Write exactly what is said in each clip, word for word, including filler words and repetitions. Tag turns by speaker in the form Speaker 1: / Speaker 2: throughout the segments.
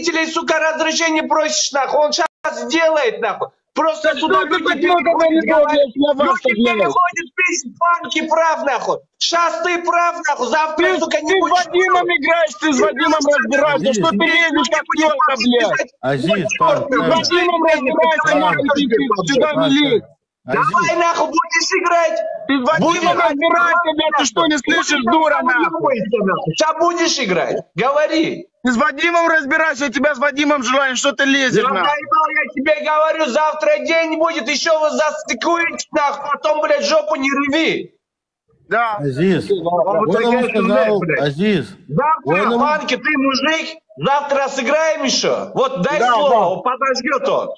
Speaker 1: родителей, сука, разрешение просишь, нахуй. Он сейчас сделает, нахуй. Просто
Speaker 2: Да
Speaker 1: туда
Speaker 2: что ты
Speaker 1: люди
Speaker 2: так много говоришь, я вас
Speaker 1: люди
Speaker 2: так делаю.
Speaker 1: переходят песни, панки, прав, нахуй. Сейчас ты прав, нахуй. Завтра,
Speaker 2: Ты,
Speaker 1: сука, не
Speaker 2: ты с
Speaker 1: будешь...
Speaker 2: Вадимом играешь, ты с Вадимом разбираешься. Что ты лезешь, как тёлка, блядь?
Speaker 3: Азиз, панк,
Speaker 2: С Вадимом разбирайся, нахуй, ты сюда не лезь.
Speaker 1: Давай, нахуй, будешь играть.
Speaker 2: Ты с Вадимом разбирайся, блядь, ты что, не слышишь, дура, нахуй?
Speaker 1: Сейчас будешь играть. Говори.
Speaker 2: Ты с Вадимом разбирайся, у тебя с Вадимом желание, что ты лезешь,
Speaker 1: Я
Speaker 2: нахуй?
Speaker 1: заебал, я тебе говорю, завтра день будет, еще вы застыкуете, нахуй, потом, блядь, жопу не рви.
Speaker 2: Да.
Speaker 3: Азиз,
Speaker 1: вот
Speaker 3: он ему
Speaker 1: такая
Speaker 3: сказал,
Speaker 1: блядь.
Speaker 3: Азиз,
Speaker 1: Завтра,
Speaker 3: он ему-
Speaker 1: Панки, ты мужик, завтра сыграем еще. Вот дай
Speaker 2: Да,
Speaker 1: слово, подождет он.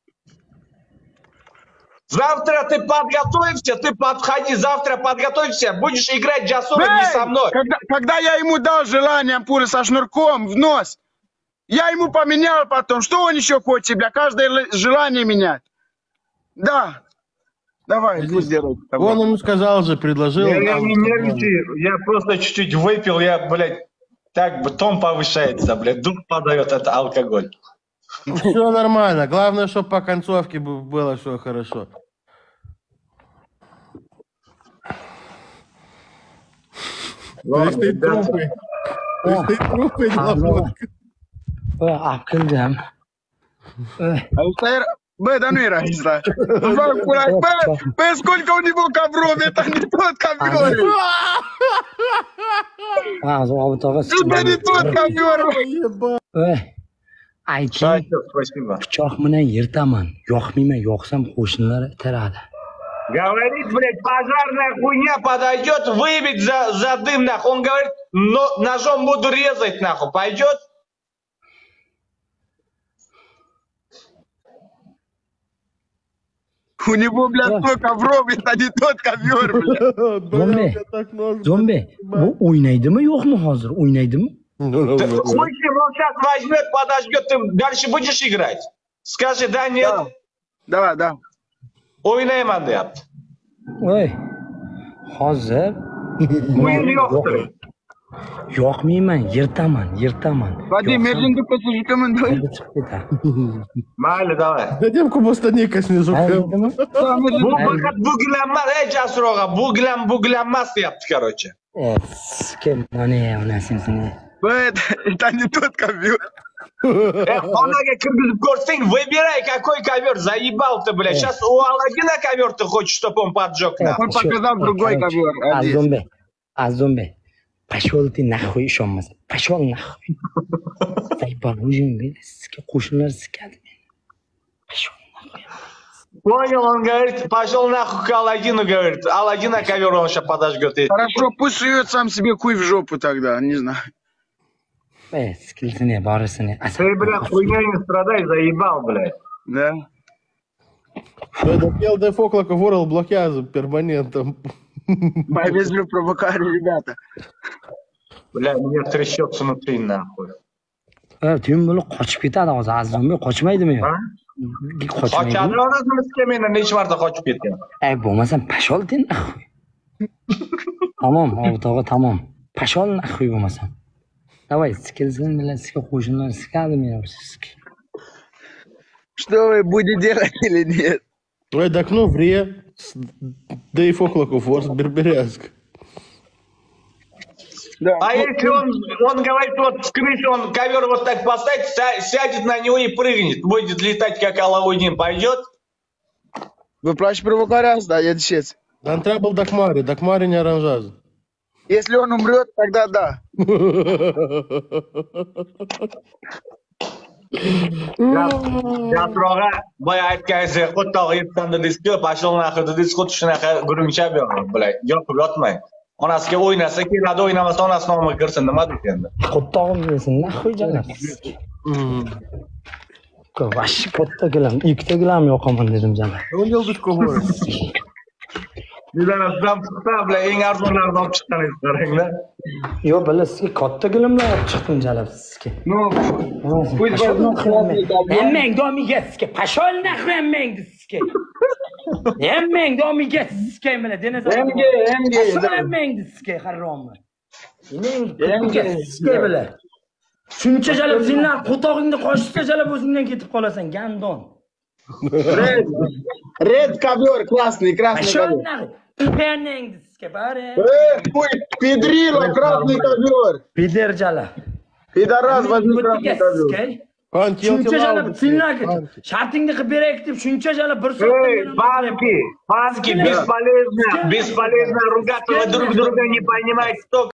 Speaker 1: Завтра ты подготовься, ты подходи, завтра подготовься, будешь играть Джасура не со мной.
Speaker 2: Когда, когда я ему дал желание ампулы со шнурком в нос, я ему поменял потом. Что он еще хочет, бля? Каждое л- желание менять. Да. Давай, пусть делает.
Speaker 3: он ему сказал же, предложил.
Speaker 1: Я, я
Speaker 3: нам-
Speaker 1: не нервничаю, я просто чуть-чуть выпил, я, блядь, так бы тон повышается, блядь, дух падает, это алкоголь.
Speaker 3: Все нормально, главное, чтобы по концовке б- было все хорошо.
Speaker 1: Ладно, ребята.
Speaker 3: трупы,
Speaker 4: Aqldan.
Speaker 2: Алстаир, Б, да ну и разница. Б, Б, Б, сколько у него ковров, это не тот ковер. Это не тот ковер.
Speaker 4: Ayting,
Speaker 1: Катя, спасибо.
Speaker 4: pichoq bilan yirtaman. Yoqmayman, yoqsam qo'shnilar itaradi.
Speaker 1: Говорит, блядь, пожарная хуйня подойдет, выбить за, за дым, нахуй. Он говорит, но ножом буду резать, нахуй. Пойдет?
Speaker 2: У него, блядь, сто ковров, это не тот ковер, блядь.
Speaker 4: Zombi, zombi, bu o'ynaydimi yo'qmi hozir? O'ynaydimi?
Speaker 1: Хуй с ним, он сейчас возьмет, подождет, ты дальше будешь играть? Скажи, да, нет.
Speaker 2: Да. Давай, да.
Speaker 1: O'ynayman deyapti.
Speaker 4: Voy. Hozir
Speaker 1: O'yin yo'qdir.
Speaker 4: yoqmayman, yirtaman, yirtaman.
Speaker 2: Vadim, Merlin do'ppasi jikaman, давай.
Speaker 4: chiqib ketadi.
Speaker 1: Mayli, давай.
Speaker 3: Демку bostaneka снизу.
Speaker 4: Aytdimi?
Speaker 1: Bu faqat buglanmas, ey Jasur og'a, buglan buglanmas deyapti, короче.
Speaker 4: Kim mana onasini.
Speaker 2: Б, это, это не тот ковер.
Speaker 1: Xonaga kirgizib ko'rsang, выбирай, какой ковер, заебал ты, блядь. Сейчас у Аладдина ковер ты хочешь, чтобы он поджег, нахуй.
Speaker 2: Он показал другой ковер. один.
Speaker 4: Azombe. Azombe. Pashol ты нахуй ishonmas. Pashol nахуй. Zaybal o'zingga sizga qo'shnilar sikadi. Pashol nахуй.
Speaker 1: Понял, он говорит, пошел нахуй к Аладдину, говорит. Аладдина ковер он сейчас подожгет.
Speaker 2: Хорошо, пусть сует сам себе хуй в жопу тогда, не знаю.
Speaker 4: Ey, skilsini, borisini.
Speaker 1: Ты, блядь, хуйня не страдай, заебал, блядь.
Speaker 2: Да.
Speaker 3: Допел дефокла ворал блокязу перманентом.
Speaker 2: Повезли провокали, ребята.
Speaker 1: Бля, мне трясется внутри, нахуй.
Speaker 4: Ha, tun bo'lib qochib ketadi hozir. Azombe qochmaydimi?
Speaker 1: Ha? Qochadi, onasini skamena necha marta qochib ketgan.
Speaker 4: Ey, bo'lmasam pashol tin nахуй. Tamam, o'rtog'i tamam. Pashol nахуй bo'lmasam. Давай, skilsin bilan sizga qo'shnilar sikadi meni sizga.
Speaker 2: Что вы будете делать или нет?
Speaker 3: Ой, так ну вре. Да и фоклаку форс берберязг.
Speaker 2: Да.
Speaker 1: А если он, он говорит, вот с крыши он ковер вот так поставит, ся- сядет на него и прыгнет, будет летать как Алаудин, пойдет?
Speaker 2: Вы плащ провокаряс, да, я дещец.
Speaker 3: Дан трабл дакмари, дакмари не оранжаз.
Speaker 2: Если он умрет, тогда да.
Speaker 1: Jasroga boya aytgansiz, o'rtog'i yetganda diski, pashol naqi disk xuddi shunaqa gurunchab yo'q, bilay. Yopib yotmang. Onasiga o'ynasa keladi, o'ynamasa onasi nomiga kirsin, nima deydi endi?
Speaker 4: Qo'ttog'im desin, nахуй janab. Vash katta gilam, ikkita gilam yoqaman dedim janab.
Speaker 3: Он делал дышку воры.
Speaker 1: Bizdan ham chiqsa, bilay, eng arzonlarini olib chiqqaningiz qarang-da.
Speaker 4: Yo, bala sizga katta gilamlar olib chiqdim janab sizga.
Speaker 2: Ну, пусть возьмут
Speaker 4: Hammang domiga sizga pashol nахуй hammang sizga. Hammang domiga sizga mana denazor.
Speaker 2: Emge, emge.
Speaker 4: Hammang sizga harommi. Meng sizga bila. Shuncha jalab senlar qo'tog'ingni qoshishsa jalab o'zingdan ketib qolasan, gandon.
Speaker 2: Red, red ковер, красный, красный ковер.
Speaker 4: Penengizga bari.
Speaker 2: Эй, хуй, педрила, красный ковер.
Speaker 4: Pider jala.
Speaker 2: Пидорас, возьми красный ковер.
Speaker 4: Shuncha jalab senlarga shartingni qilib beraylik deb shuncha jalab bir soat.
Speaker 1: Эй, банки, банки, бесполезно, бесполезно ругаться, вы друг друга не понимаете, кто